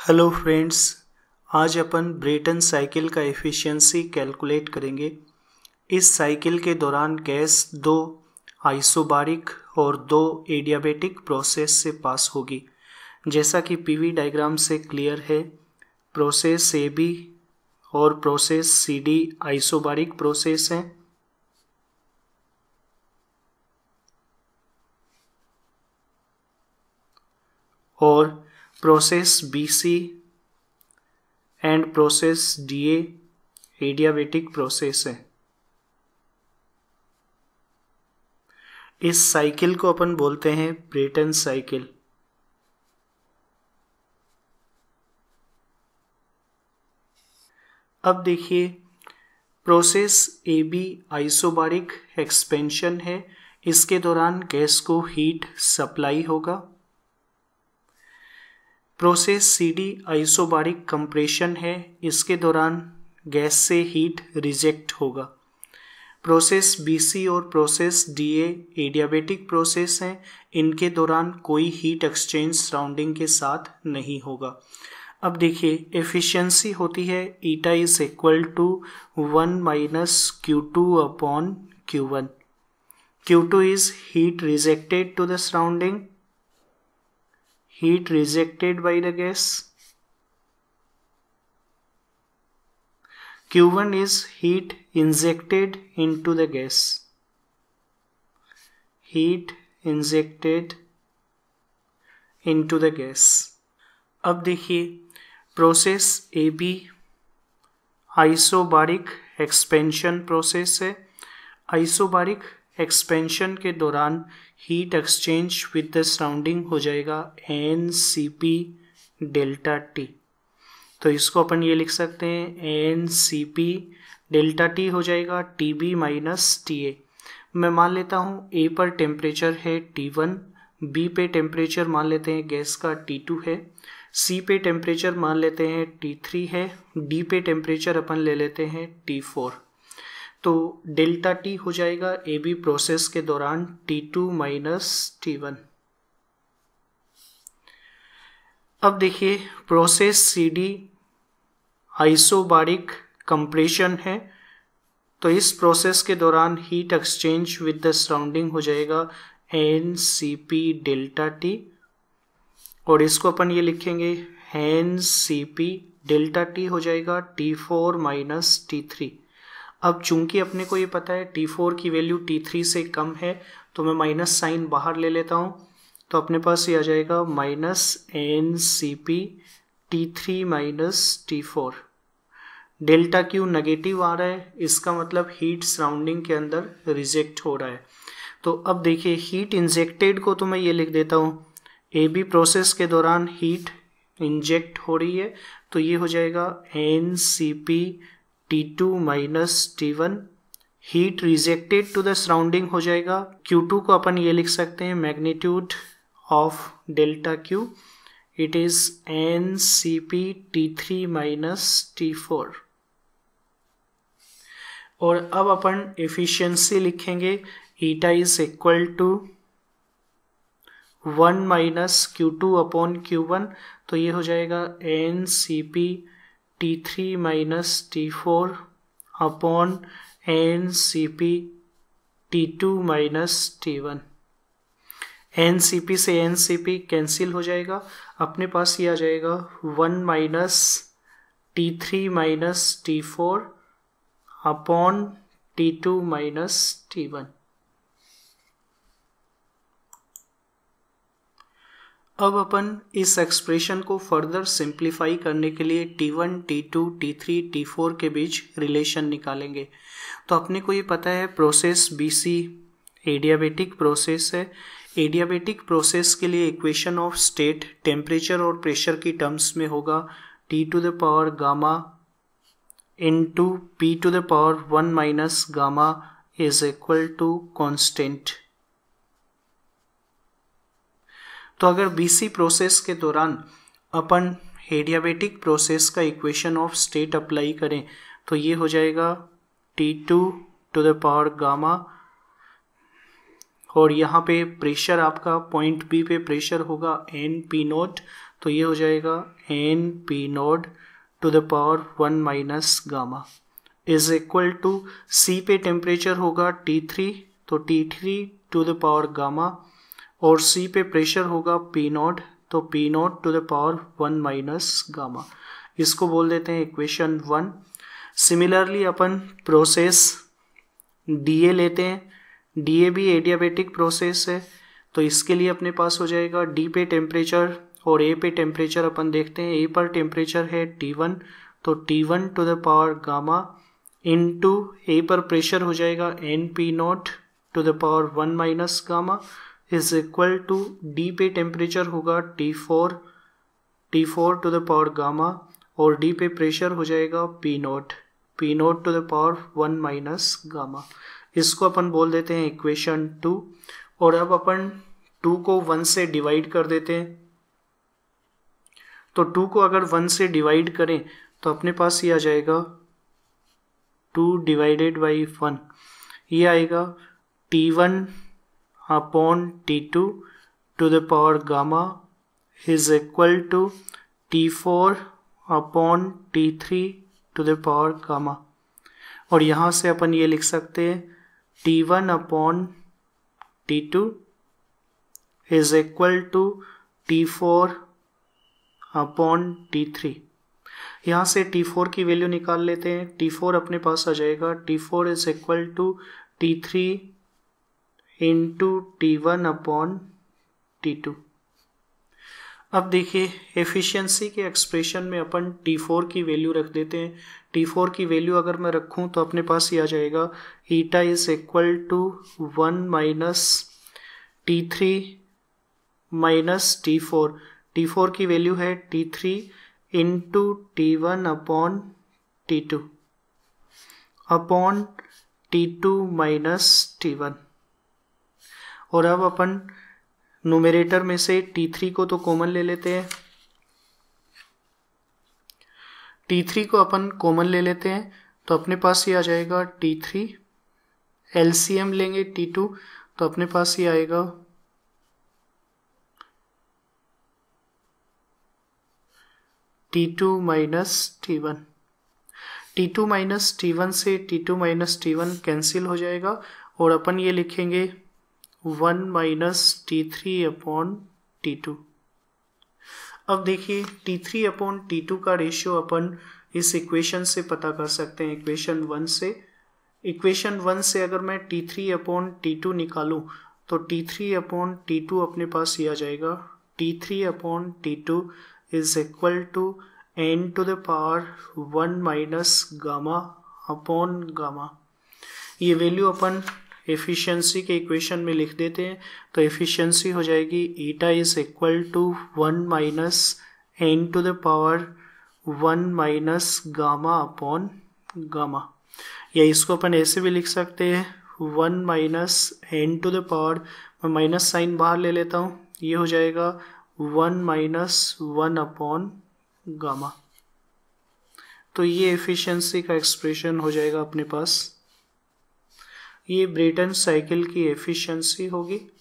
Hello friends, आज अपन Brayton cycle का एफिशिएंसी कैलकुलेट करेंगे। इस साइकिल के दौरान गैस दो आइसोबारिक और दो एडियाबेटिक प्रोसेस से पास होगी। जैसा कि पीवी डायग्राम से क्लियर है, प्रोसेस ए बी और process C D isobaric process हैं और process B C and process D adiabatic process है। इस साइकिल को अपन बोलते हैं ब्रेटन साइकिल। अब देखिए, process A B isobaric expansion है। इसके दौरान गैस को हीट सप्लाई होगा। Process C D isobaric compression है। इसके दौरान गैस से हीट रिजेक्ट होगा। प्रोसेस बी सी और प्रोसेस डी एडियाबेटिक प्रोसेस हैं। इनके दौरान कोई हीट एक्सचेंज सराउंडिंग के साथ नहीं होगा। अब देखिए, एफिशिएंसी होती है eta is equal to 1 minus Q2 upon Q1। Q2 is heat rejected to the surrounding, heat rejected by the gas. Q1 is heat injected into the gas, heat injected into the gas. अब देखिए, process A B isobaric expansion process है। Isobaric expansion के दौरान heat exchange with the surrounding हो जाएगा NCP delta T. तो इसको अपन ये लिख सकते हैं NCP डेल्टा टी हो जाएगा TB माइनस TA। मैं मान लेता हूँ A पर टेम्परेचर है T1, B पे टेम्परेचर मान लेते हैं गैस का T2 है, C पे टेम्परेचर मान लेते हैं T3 है, D पे टेम्परेचर अपन ले लेते हैं T4। तो डेल्टा टी हो जाएगा ए बी प्रोसेस के दौरान T2 माइनस T1। अब देखिए, process C D isobaric compression है। तो इस प्रोसेस के दौरान heat exchange with the surrounding हो जाएगा NCP डेल्टा टी, और इसको अपन ये लिखेंगे NCP डेल्टा टी हो जाएगा T4 माइनस T3। अब चूंकि अपने को ये पता है T4 की वैल्यू T3 से कम है, तो मैं माइनस साइन बाहर ले लेता हूँ। तो अपने पास ये आ जाएगा minus NCP T3 minus T4। Delta Q negative आ रहा है, इसका मतलब हीट सराउंडिंग के अंदर रिजेक्ट हो रहा है। तो अब देखिए, हीट इंजेक्टेड को तो मैं ये लिख देता हूँ, ए बी प्रोसेस के दौरान हीट इंजेक्ट हो रही है, तो ये हो जाएगा NCP T2 minus T1। Heat rejected to the surrounding हो जाएगा Q2 को अपन ये लिख सकते हैं magnitude of delta Q, it is NCP T3 minus T4। और अब अपन एफिशिएंसी लिखेंगे eta is equal to 1 minus Q2 upon Q1। तो ये हो जाएगा NCP T3 minus T4 upon NCP T2 minus T1। NCP से NCP कैंसिल हो जाएगा, अपने पास ये आ जाएगा 1 minus T3 minus T4 upon T2 minus T1। अब अपन इस एक्सप्रेशन को फर्दर सिंप्लीफाई करने के लिए T1, T2, T3, T4 के बीच रिलेशन निकालेंगे। तो अपने को ये पता है प्रोसेस BC एडियाबेटिक प्रोसेस है। एडियाबेटिक प्रोसेस के लिए इक्वेशन ऑफ स्टेट टेम्परेचर और प्रेशर की टर्म्स में होगा T to the power gamma into P to the power 1 minus gamma is equal to constant. तो अगर BC प्रोसेस के दौरान अपन एडियाबेटिक प्रोसेस का इक्वेशन ऑफ स्टेट अप्लाई करें, तो ये हो जाएगा T2 to the power gamma, और यहाँ पे प्रेशर आपका पॉइंट बी पे प्रेशर होगा NP0, तो ये हो जाएगा N P not to the power 1 minus gamma is equal to C पे टेम्परेचर होगा T3, तो T3 to the power gamma, और सी पे प्रेशर होगा P नॉट, तो P not to the power 1 minus gamma. इसको बोल देते हैं इक्वेशन 1। सिमिलरली अपन प्रोसेस DA लेते हैं, DA भी एडियाबेटिक प्रोसेस है, तो इसके लिए अपने पास हो जाएगा D पे टेम्परेचर और A पे टेम्परेचर अपन देखते हैं। A पर टेम्परेचर है T1, तो T1 to the power gamma into A पर प्रेशर हो जाएगा N P not to the power 1 minus gamma is equal to D पे टेम्परेचर होगा T4 to the power gamma और D पे प्रेशर हो जाएगा P not to the power 1 minus gamma. इसको अपन बोल देते हैं इक्वेशन 2। और अब अपन 2 को 1 से डिवाइड कर देते हैं, तो 2 को अगर 1 से डिवाइड करें तो अपने पास ये आ जाएगा 2 डिवाइडेड बाई 1, ये आएगा T1 upon T2 to the power gamma is equal to T4 upon T3 to the power gamma. और यहाँ से अपन ये लिख सकते हैं T1 upon T2 is equal to T4 upon T3। यहाँ से T4 की वैल्यू निकाल लेते हैं। T4 अपने पास आ जाएगा, T4 is equal to T3 into T1 upon T2। अब देखिए एफिशिएंसी के एक्सप्रेशन में अपन T4 की वैल्यू रख देते हैं। T4 की वैल्यू अगर मैं रखूं तो अपने पास ये आ जाएगा eta is equal to 1 minus T3 minus T4। T4 की वैल्यू है T3 into T1 upon T2 upon T2 minus T1। और अब अपन न्यूमरेटर में से T3 को तो कॉमन ले लेते हैं, T3 को अपन कॉमन ले लेते हैं तो अपने पास ये आ जाएगा T3, LCM लेंगे T2 तो अपने पास ये आएगा T2 minus T1। T2 minus T1 से T2 माइनस T1 कैंसिल हो जाएगा और अपन ये लिखेंगे 1 माइनस T3 अपॉन T2। अब देखिए T3 अपॉन T2 का रेशियो अपन इस इक्वेशन से पता कर सकते हैं, इक्वेशन 1 से। इक्वेशन 1 से अगर मैं T3 अपॉन T2 निकालूं तो T3 अपॉन T2 अपने पास ये आ जाएगा T3 upon T2 is equal to n to the power 1 minus gamma upon gamma. ये वैल्यू अपन एफिशिएंसी के इक्वेशन में लिख देते हैं, तो एफिशिएंसी हो जाएगी eta is equal to 1 minus n to the power 1 minus gamma upon gamma. या इसको अपन ऐसे भी लिख सकते हैं 1 minus n to the power, मैं माइनस साइन बाहर ले लेता हूँ, ये हो जाएगा 1 माइनस 1 अपॉन गामा। तो ये एफिशिएंसी का एक्सप्रेशन हो जाएगा अपने पास। ये ब्रेटन साइकिल की एफिशिएंसी होगी।